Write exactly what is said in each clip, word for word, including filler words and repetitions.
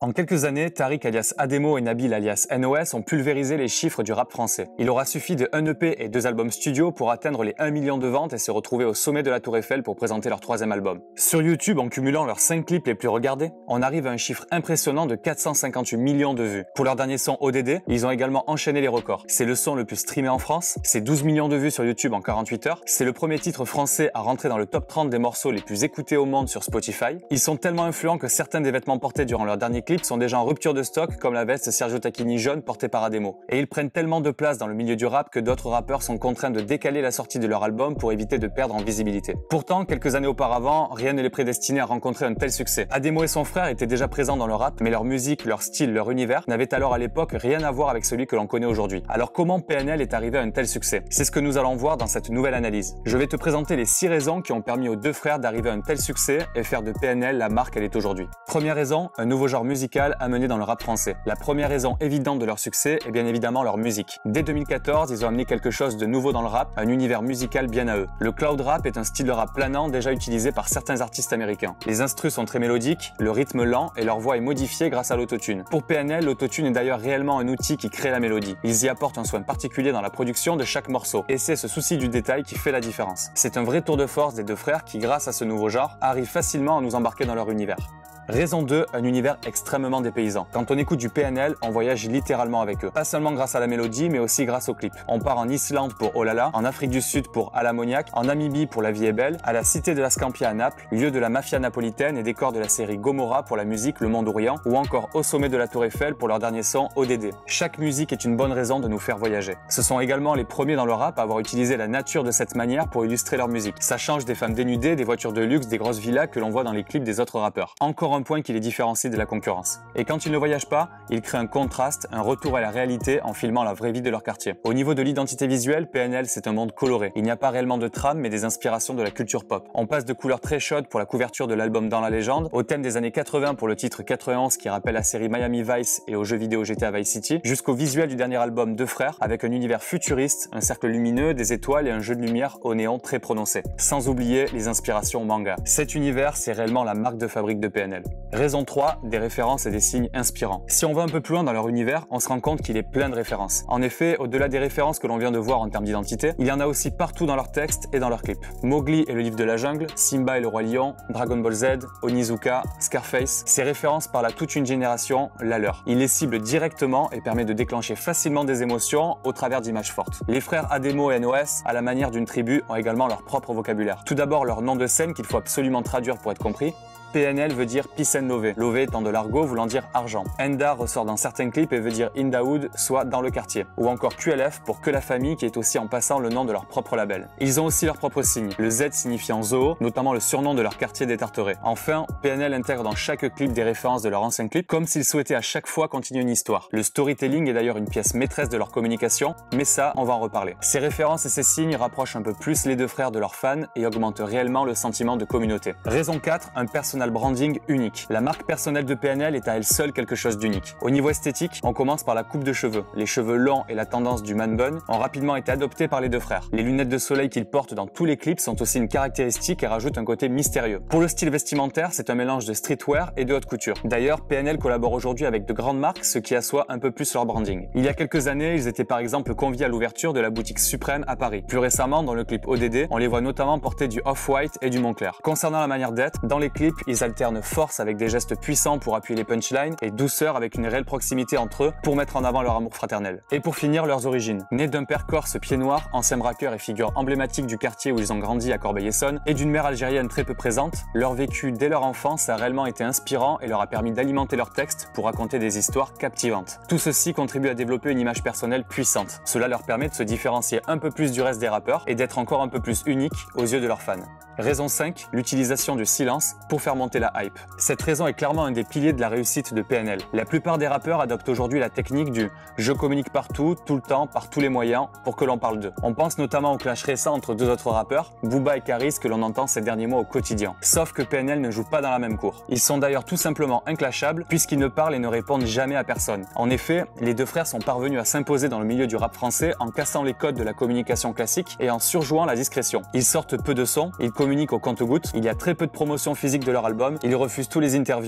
En quelques années, Tariq alias Ademo et Nabil alias N O S ont pulvérisé les chiffres du rap français. Il aura suffi de un E P et deux albums studio pour atteindre les un million de ventes et se retrouver au sommet de la Tour Eiffel pour présenter leur troisième album. Sur YouTube, en cumulant leurs cinq clips les plus regardés, on arrive à un chiffre impressionnant de quatre cent cinquante-huit millions de vues. Pour leur dernier son O D D, ils ont également enchaîné les records. C'est le son le plus streamé en France, c'est douze millions de vues sur YouTube en quarante-huit heures, c'est le premier titre français à rentrer dans le top trente des morceaux les plus écoutés au monde sur Spotify. Ils sont tellement influents que certains des vêtements portés durant leur dernier clip sont déjà en rupture de stock, comme la veste Sergio Tacchini jaune portée par Ademo. Et ils prennent tellement de place dans le milieu du rap que d'autres rappeurs sont contraints de décaler la sortie de leur album pour éviter de perdre en visibilité. Pourtant, quelques années auparavant, rien ne les prédestinait à rencontrer un tel succès. Ademo et son frère étaient déjà présents dans le rap, mais leur musique, leur style, leur univers n'avaient alors à l'époque rien à voir avec celui que l'on connaît aujourd'hui. Alors comment P N L est arrivé à un tel succès? C'est ce que nous allons voir dans cette nouvelle analyse. Je vais te présenter les six raisons qui ont permis aux deux frères d'arriver à un tel succès et faire de P N L la marque qu'elle est aujourd'hui. Première raison, un nouveau genre musical amené dans le rap français. La première raison évidente de leur succès est bien évidemment leur musique. Dès deux mille quatorze, ils ont amené quelque chose de nouveau dans le rap, un univers musical bien à eux. Le cloud rap est un style de rap planant déjà utilisé par certains artistes américains. Les instrus sont très mélodiques, le rythme lent et leur voix est modifiée grâce à l'autotune. Pour P N L, l'autotune est d'ailleurs réellement un outil qui crée la mélodie. Ils y apportent un soin particulier dans la production de chaque morceau et c'est ce souci du détail qui fait la différence. C'est un vrai tour de force des deux frères qui, grâce à ce nouveau genre, arrivent facilement à nous embarquer dans leur univers. Raison deux, un univers extrêmement dépaysant. Quand on écoute du P N L, on voyage littéralement avec eux. Pas seulement grâce à la mélodie, mais aussi grâce au clip. On part en Islande pour Oh là là, en Afrique du Sud pour À l'ammoniaque, en Namibie pour La vie est belle, à la cité de la Scampia à Naples, lieu de la mafia napolitaine et décor de la série Gomorrah pour la musique Le Monde Orient, ou encore au sommet de la Tour Eiffel pour leur dernier son O D D. Chaque musique est une bonne raison de nous faire voyager. Ce sont également les premiers dans le rap à avoir utilisé la nature de cette manière pour illustrer leur musique. Ça change des femmes dénudées, des voitures de luxe, des grosses villas que l'on voit dans les clips des autres rappeurs. Encore un point qui les différencie de la concurrence. Et quand ils ne voyagent pas, ils créent un contraste, un retour à la réalité en filmant la vraie vie de leur quartier. Au niveau de l'identité visuelle, P N L c'est un monde coloré. Il n'y a pas réellement de trame mais des inspirations de la culture pop. On passe de couleurs très chaudes pour la couverture de l'album Dans la légende, au thème des années quatre-vingts pour le titre quatre-vingt-onze qui rappelle la série Miami Vice et au jeu vidéo G T A Vice City, jusqu'au visuel du dernier album Deux Frères avec un univers futuriste, un cercle lumineux, des étoiles et un jeu de lumière au néon très prononcé. Sans oublier les inspirations manga. Cet univers c'est réellement la marque de fabrique de P N L. Raison trois, des références et des signes inspirants. Si on va un peu plus loin dans leur univers, on se rend compte qu'il est plein de références. En effet, au-delà des références que l'on vient de voir en termes d'identité, il y en a aussi partout dans leurs textes et dans leurs clips. Mowgli et le livre de la jungle, Simba et le roi lion, Dragon Ball Z, Onizuka, Scarface, ces références parlent à toute une génération, la leur. Ils les ciblent directement et permettent de déclencher facilement des émotions au travers d'images fortes. Les frères Ademo et N O S, à la manière d'une tribu, ont également leur propre vocabulaire. Tout d'abord leur nom de scène qu'il faut absolument traduire pour être compris. P N L veut dire Peace and Love, Love étant de l'argot voulant dire argent. Enda ressort dans certains clips et veut dire In the Hood, soit dans le quartier. Ou encore Q L F pour que la famille, qui est aussi en passant le nom de leur propre label. Ils ont aussi leur propre signe, le Z signifiant Zoo, notamment le surnom de leur quartier des Tarterets. Enfin, P N L intègre dans chaque clip des références de leur ancien clip, comme s'ils souhaitaient à chaque fois continuer une histoire. Le storytelling est d'ailleurs une pièce maîtresse de leur communication, mais ça, on va en reparler. Ces références et ces signes rapprochent un peu plus les deux frères de leurs fans et augmentent réellement le sentiment de communauté. Raison quatre, un personnel branding unique. La marque personnelle de P N L est à elle seule quelque chose d'unique. Au niveau esthétique, on commence par la coupe de cheveux. Les cheveux longs et la tendance du man bun ont rapidement été adoptés par les deux frères. Les lunettes de soleil qu'ils portent dans tous les clips sont aussi une caractéristique et rajoutent un côté mystérieux. Pour le style vestimentaire, c'est un mélange de streetwear et de haute couture. D'ailleurs, P N L collabore aujourd'hui avec de grandes marques, ce qui assoit un peu plus leur branding. Il y a quelques années, ils étaient par exemple conviés à l'ouverture de la boutique Suprême à Paris. Plus récemment, dans le clip O D D, on les voit notamment porter du off-white et du Moncler. Concernant la manière d'être, dans les clips, ils alternent force avec des gestes puissants pour appuyer les punchlines et douceur avec une réelle proximité entre eux pour mettre en avant leur amour fraternel. Et pour finir, leurs origines. Nés d'un père corse pied noir, ancien braqueur et figure emblématique du quartier où ils ont grandi à Corbeil-Essonnes, et d'une mère algérienne très peu présente, leur vécu dès leur enfance a réellement été inspirant et leur a permis d'alimenter leurs textes pour raconter des histoires captivantes. Tout ceci contribue à développer une image personnelle puissante. Cela leur permet de se différencier un peu plus du reste des rappeurs et d'être encore un peu plus unique aux yeux de leurs fans. Raison cinq, l'utilisation du silence pour faire monter la hype. Cette raison est clairement un des piliers de la réussite de P N L. La plupart des rappeurs adoptent aujourd'hui la technique du « je communique partout, tout le temps, par tous les moyens, pour que l'on parle d'eux ». On pense notamment au clash récent entre deux autres rappeurs, Booba et Karis, que l'on entend ces derniers mois au quotidien. Sauf que P N L ne joue pas dans la même cour. Ils sont d'ailleurs tout simplement inclashables puisqu'ils ne parlent et ne répondent jamais à personne. En effet, les deux frères sont parvenus à s'imposer dans le milieu du rap français en cassant les codes de la communication classique et en surjouant la discrétion. Ils sortent peu de sons, ils communiquent au compte-gouttes, il y a très peu de promotion physique de leur album, ils refusent tous les interviews,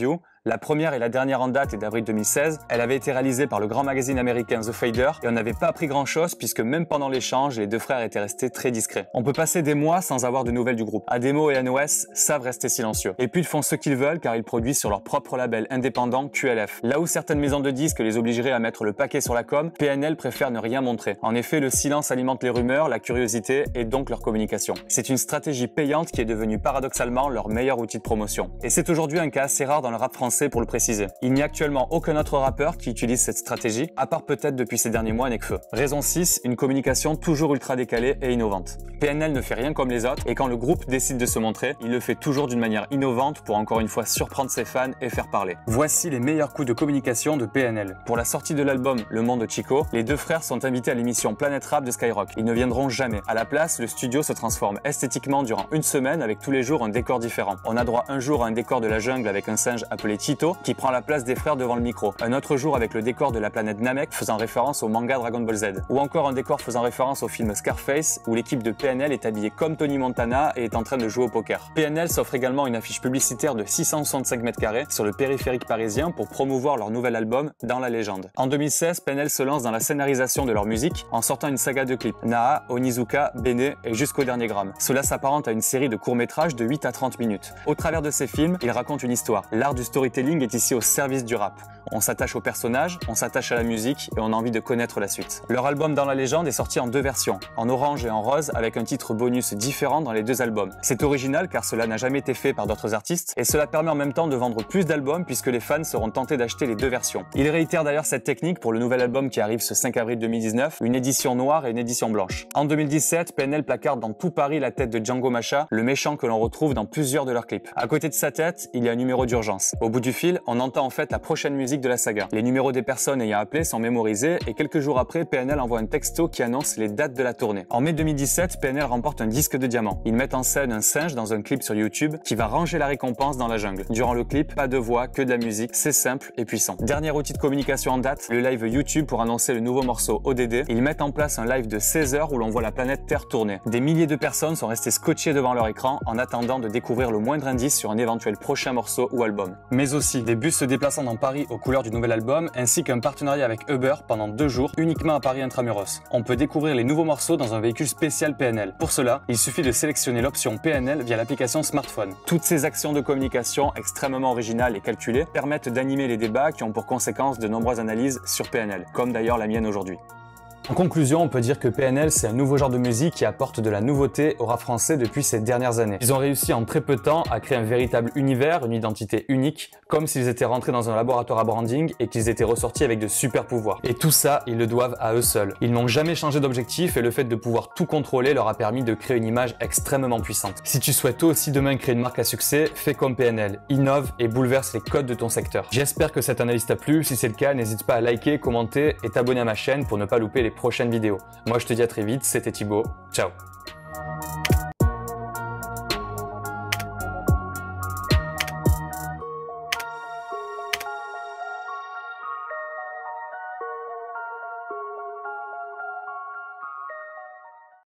La première et la dernière en date est d'avril deux mille seize. Elle avait été réalisée par le grand magazine américain The Fader et on n'avait pas appris grand chose puisque même pendant l'échange, les deux frères étaient restés très discrets. On peut passer des mois sans avoir de nouvelles du groupe. Ademo et N O S savent rester silencieux. Et puis ils font ce qu'ils veulent car ils produisent sur leur propre label indépendant Q L F. Là où certaines maisons de disques les obligeraient à mettre le paquet sur la com, P N L préfère ne rien montrer. En effet, le silence alimente les rumeurs, la curiosité et donc leur communication. C'est une stratégie payante qui est devenue paradoxalement leur meilleur outil de promotion. Et c'est aujourd'hui un cas assez rare dans le rap français pour le préciser. Il n'y a actuellement aucun autre rappeur qui utilise cette stratégie, à part peut-être depuis ces derniers mois Nekfeu. Raison six, une communication toujours ultra décalée et innovante. P N L ne fait rien comme les autres et quand le groupe décide de se montrer, il le fait toujours d'une manière innovante pour encore une fois surprendre ses fans et faire parler. Voici les meilleurs coups de communication de P N L. Pour la sortie de l'album Le Monde Chico, les deux frères sont invités à l'émission Planète Rap de Skyrock. Ils ne viendront jamais. À la place, le studio se transforme esthétiquement durant une semaine avec tous les jours un décor différent. On a droit un jour à un décor de la jungle avec un singe appelé Tito qui prend la place des frères devant le micro. Un autre jour avec le décor de la planète Namek faisant référence au manga Dragon Ball Z. Ou encore un décor faisant référence au film Scarface où l'équipe de P N L est habillée comme Tony Montana et est en train de jouer au poker. P N L s'offre également une affiche publicitaire de six cent soixante-cinq mètres carrés sur le périphérique parisien pour promouvoir leur nouvel album Dans la légende. En deux mille seize, P N L se lance dans la scénarisation de leur musique en sortant une saga de clips, Naha, Onizuka, Bene et jusqu'au dernier gramme. Cela s'apparente à une série de courts-métrages de huit à trente minutes. Au travers de ces films, ils racontent une histoire. L'art du storytelling est ici au service du rap. On s'attache aux personnages, on s'attache à la musique et on a envie de connaître la suite. Leur album Dans la légende est sorti en deux versions, en orange et en rose avec un titre bonus différent dans les deux albums. C'est original car cela n'a jamais été fait par d'autres artistes et cela permet en même temps de vendre plus d'albums puisque les fans seront tentés d'acheter les deux versions. Ils réitèrent d'ailleurs cette technique pour le nouvel album qui arrive ce cinq avril deux mille dix-neuf, une édition noire et une édition blanche. En deux mille dix-sept, P N L placarde dans tout Paris la tête de Django Macha, le méchant que l'on retrouve dans plusieurs de leurs clips. À côté de sa tête, il y a un numéro d'urgence. Au bout du fil, on entend en fait la prochaine musique de la saga. Les numéros des personnes ayant appelé sont mémorisés et quelques jours après, P N L envoie un texto qui annonce les dates de la tournée. En mai deux mille dix-sept, P N L remporte un disque de diamant. Ils mettent en scène un singe dans un clip sur YouTube qui va ranger la récompense dans la jungle. Durant le clip, pas de voix, que de la musique, c'est simple et puissant. Dernier outil de communication en date, le live YouTube pour annoncer le nouveau morceau O D D. Ils mettent en place un live de seize heures où l'on voit la planète Terre tourner. Des milliers de personnes sont restées scotchées devant leur écran en attendant de découvrir le moindre indice sur un éventuel prochain morceau ou album. Mais aussi des bus se déplaçant dans Paris aux couleurs du nouvel album ainsi qu'un partenariat avec Uber pendant deux jours uniquement à Paris Intramuros. On peut découvrir les nouveaux morceaux dans un véhicule spécial P N L. Pour cela, il suffit de sélectionner l'option P N L via l'application smartphone. Toutes ces actions de communication extrêmement originales et calculées permettent d'animer les débats qui ont pour conséquence de nombreuses analyses sur P N L, comme d'ailleurs la mienne aujourd'hui. En conclusion, on peut dire que P N L, c'est un nouveau genre de musique qui apporte de la nouveauté au rap français depuis ces dernières années. Ils ont réussi en très peu de temps à créer un véritable univers, une identité unique, comme s'ils étaient rentrés dans un laboratoire à branding et qu'ils étaient ressortis avec de super pouvoirs. Et tout ça, ils le doivent à eux seuls. Ils n'ont jamais changé d'objectif et le fait de pouvoir tout contrôler leur a permis de créer une image extrêmement puissante. Si tu souhaites toi aussi demain créer une marque à succès, fais comme P N L, innove et bouleverse les codes de ton secteur. J'espère que cette analyse t'a plu. Si c'est le cas, n'hésite pas à liker, commenter et t'abonner à ma chaîne pour ne pas louper les prochaines vidéos. Moi je te dis à très vite, c'était Thibaut, ciao.